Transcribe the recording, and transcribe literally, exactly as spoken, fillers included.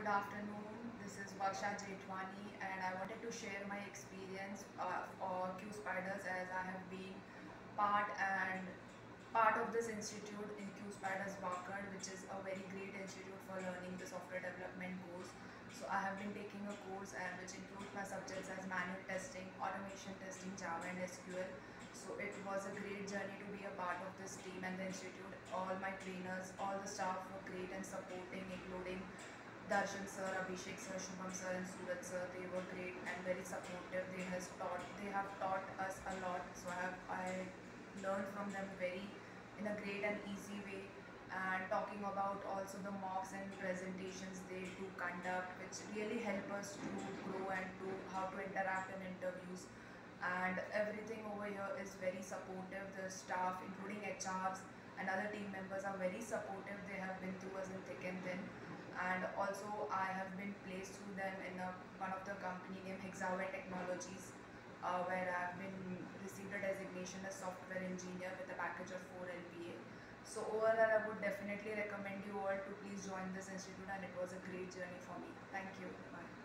good afternoon. This is Varsha, Jethwani, and I wanted to share my experience uh, for QSpiders, as I have been part and part of this institute in QSpiders Wakad, which is a very great institute for learning the software development course. So I have been taking a course and which includes my subjects as manual testing, automation testing, Java and S Q L. So it was a great journey to be a part of this team and the institute. All my trainers, all the staff were great and supporting, including Darshan sir, Abhishek sir, Shubham sir and Surat sir. They were great and very supportive. They has taught they have taught us a lot. So I have I learned from them very in a great and easy way. And talking about also the mocks and presentations they do conduct, which really help us to grow and to how to interact in interviews. And everything over here is very supportive. The staff, including H Rs and other team members, are very supportive. They have been through us in thick and thin. And also I have been placed through them in a, one of the company named Hexaware Technologies, uh, where I have been received a designation as software engineer with a package of four L P A. So overall, I would definitely recommend you all to please join this institute, and it was a great journey for me. Thank you. Bye.